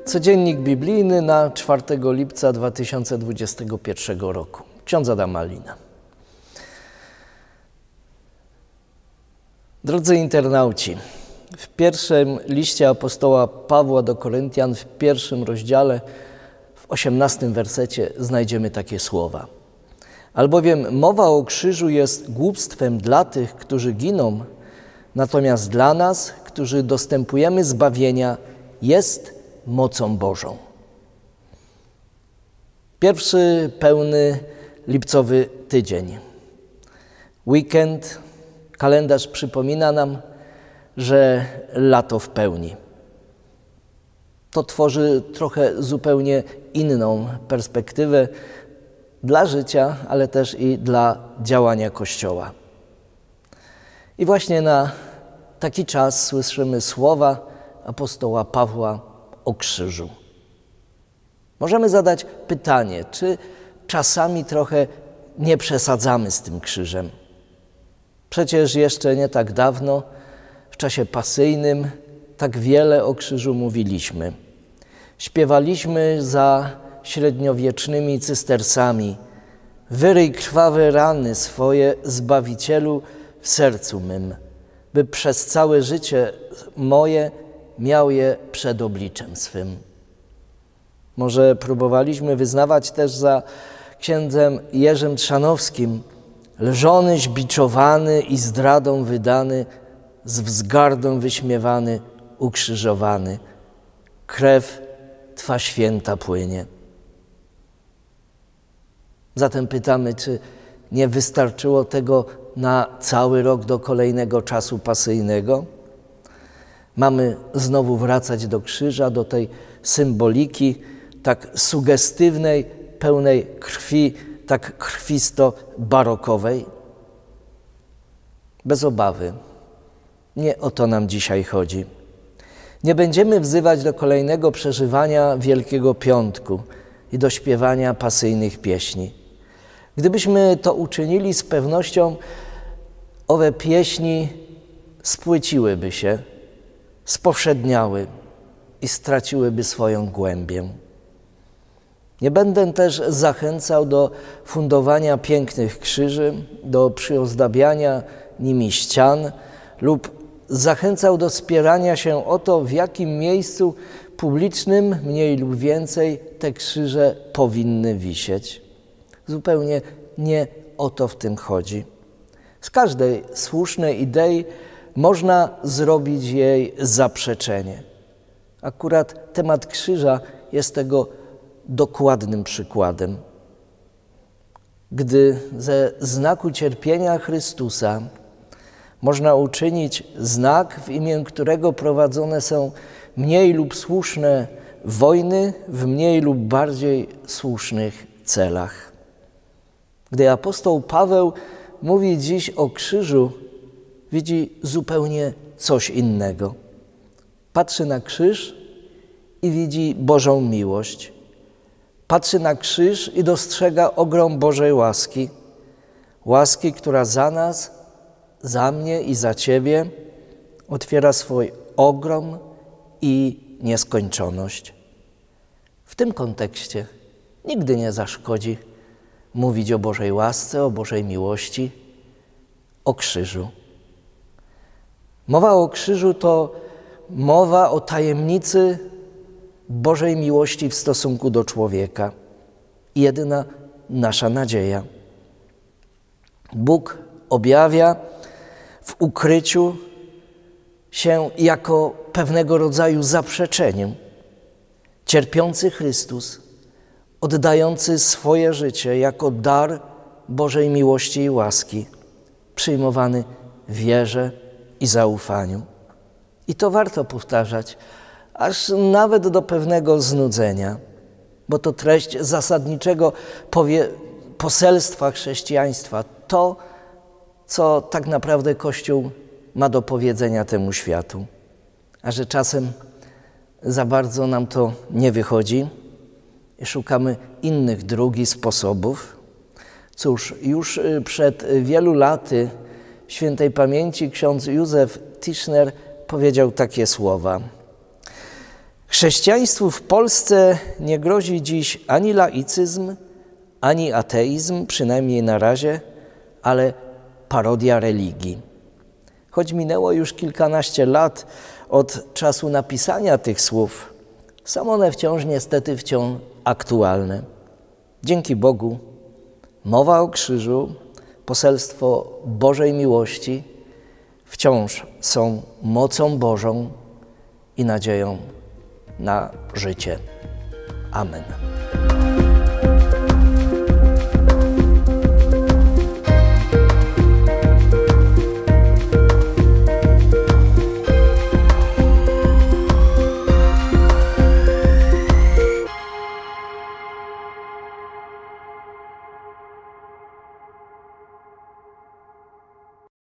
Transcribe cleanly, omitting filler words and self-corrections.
Codziennik biblijny na 4 lipca 2021 roku. Ksiądz Adam Malina. Drodzy internauci, w pierwszym liście apostoła Pawła do Koryntian, w 1 rozdziale, w 18 wersecie znajdziemy takie słowa. Albowiem mowa o krzyżu jest głupstwem dla tych, którzy giną, natomiast dla nas, którzy dostępujemy zbawienia, jest mocą Bożą. Pierwszy pełny lipcowy tydzień. Weekend, kalendarz przypomina nam, że lato w pełni. To tworzy trochę zupełnie inną perspektywę dla życia, ale też i dla działania Kościoła. I właśnie na taki czas słyszymy słowa apostoła Pawła o krzyżu. Możemy zadać pytanie, czy czasami trochę nie przesadzamy z tym krzyżem? Przecież jeszcze nie tak dawno, w czasie pasyjnym, tak wiele o krzyżu mówiliśmy. Śpiewaliśmy za średniowiecznymi cystersami: wyryj krwawe rany swoje, Zbawicielu, w sercu mym, by przez całe życie moje miał je przed obliczem swym. Może próbowaliśmy wyznawać też za księdzem Jerzym Trzanowskim: lżony, zbiczowany i zdradą wydany, z wzgardą wyśmiewany, ukrzyżowany, krew Twa święta płynie. Zatem pytamy, czy nie wystarczyło tego na cały rok do kolejnego czasu pasyjnego? Mamy znowu wracać do krzyża, do tej symboliki tak sugestywnej, pełnej krwi, tak krwisto-barokowej? Bez obawy. Nie o to nam dzisiaj chodzi. Nie będziemy wzywać do kolejnego przeżywania Wielkiego Piątku i do śpiewania pasyjnych pieśni. Gdybyśmy to uczynili, z pewnością owe pieśni spłyciłyby się, spowszedniały i straciłyby swoją głębię. Nie będę też zachęcał do fundowania pięknych krzyży, do przyozdabiania nimi ścian lub zachęcał do spierania się o to, w jakim miejscu publicznym mniej lub więcej te krzyże powinny wisieć. Zupełnie nie o to w tym chodzi. Z każdej słusznej idei można zrobić jej zaprzeczenie. Akurat temat krzyża jest tego dokładnym przykładem. Gdy ze znaku cierpienia Chrystusa można uczynić znak, w imię którego prowadzone są mniej lub słuszne wojny w mniej lub bardziej słusznych celach. Gdy apostoł Paweł mówi dziś o krzyżu, widzi zupełnie coś innego. Patrzy na krzyż i widzi Bożą miłość. Patrzy na krzyż i dostrzega ogrom Bożej łaski. Łaski, która za nas, za mnie i za Ciebie otwiera swój ogrom i nieskończoność. W tym kontekście nigdy nie zaszkodzi mówić o Bożej łasce, o Bożej miłości, o krzyżu. Mowa o krzyżu to mowa o tajemnicy Bożej miłości w stosunku do człowieka. Jedyna nasza nadzieja. Bóg objawia w ukryciu się jako pewnego rodzaju zaprzeczenie. Cierpiący Chrystus, oddający swoje życie jako dar Bożej miłości i łaski, przyjmowany w wierze i zaufaniu. I to warto powtarzać, aż nawet do pewnego znudzenia, bo to treść zasadniczego poselstwa chrześcijaństwa, to, co tak naprawdę Kościół ma do powiedzenia temu światu. A że czasem za bardzo nam to nie wychodzi i szukamy innych dróg i sposobów. Cóż, już przed wielu laty świętej pamięci ksiądz Józef Tischner powiedział takie słowa: Chrześcijaństwu w Polsce nie grozi dziś ani laicyzm, ani ateizm, przynajmniej na razie, ale parodia religii. Choć minęło już kilkanaście lat od czasu napisania tych słów, są one wciąż niestety aktualne. Dzięki Bogu mowa o krzyżu, poselstwo Bożej miłości wciąż są mocą Bożą i nadzieją na życie. Amen.